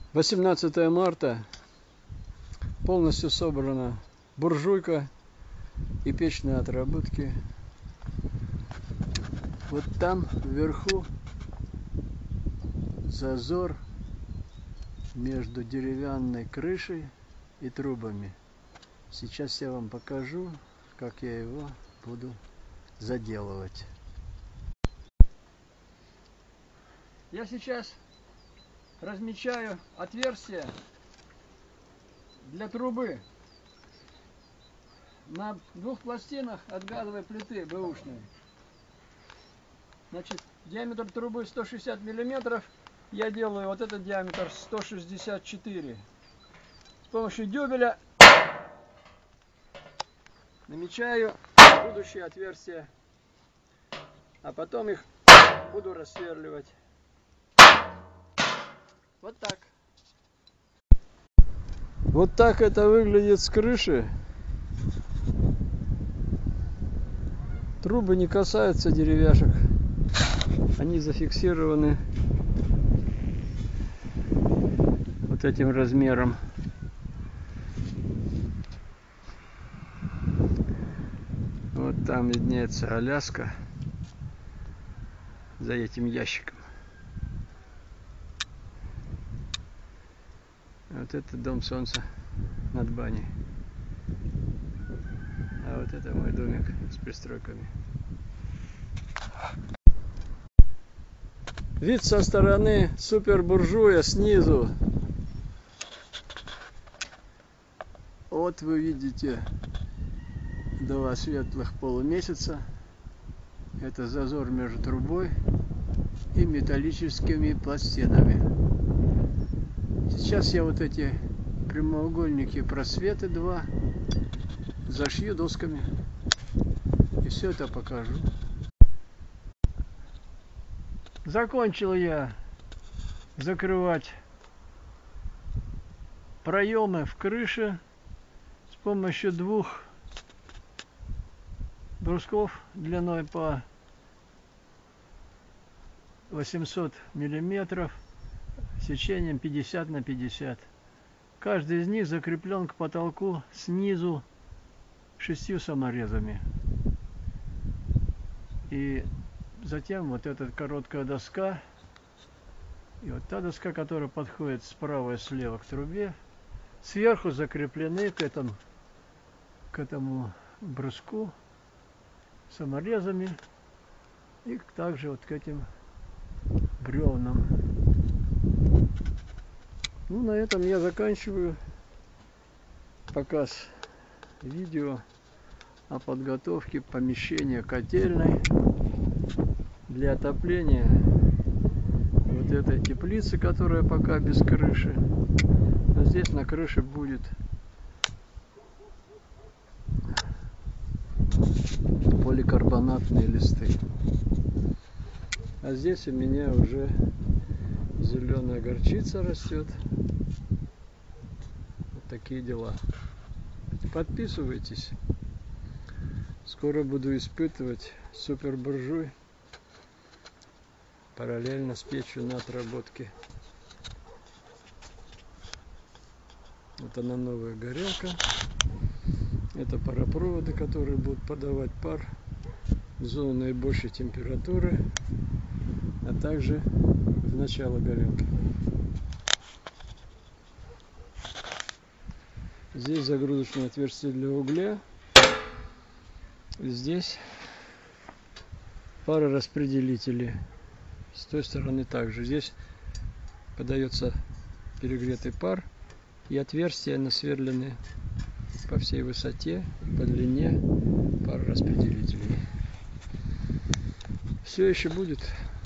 18 марта. Полностью собрана буржуйка и печные отработки. Вот там вверху зазор между деревянной крышей и трубами. Сейчас я вам покажу, как я его буду заделывать. Я сейчас размечаю отверстие для трубы на двух пластинах от газовой плиты бэушной. Значит, диаметр трубы 160 миллиметров. Я делаю вот этот диаметр 164. С помощью дюбеля намечаю будущие отверстия, а потом их буду рассверливать. Вот так. Вот так это выглядит с крыши. Трубы не касаются деревяшек. Они зафиксированы вот этим размером. Вот там виднеется Аляска за этим ящиком. Вот это дом солнца над баней. А вот это мой домик с пристройками. Вид со стороны супербуржуя снизу. Вот вы видите два светлых полумесяца. Это зазор между трубой и металлическими пластинами. Сейчас я вот эти прямоугольники, просветы два, зашью досками и все это покажу. Закончил я закрывать проемы в крыше с помощью двух брусков длиной по 800 миллиметров, сечением 50 на 50. Каждый из них закреплен к потолку снизу 6 саморезами. И затем вот эта короткая доска и вот та доска, которая подходит справа и слева к трубе, сверху закреплены к этому бруску саморезами и также вот к этим бревнам. Ну, на этом я заканчиваю показ видео о подготовке помещения котельной для отопления вот этой теплицы, которая пока без крыши. Но здесь на крыше будет поликарбонатные листы. А здесь у меня уже зеленая горчица растет. Вот такие дела. Подписывайтесь. Скоро буду испытывать супербуржуй параллельно с печью на отработке. Вот она, новая горелка. Это паропроводы, которые будут подавать пар в зону наибольшей температуры, а также в начало горелки. Здесь загрузочное отверстие для угля. Здесь парораспределители. С той стороны также. Здесь подается перегретый пар, и отверстия насверлены по всей высоте, по длине парораспределителей. Все еще будет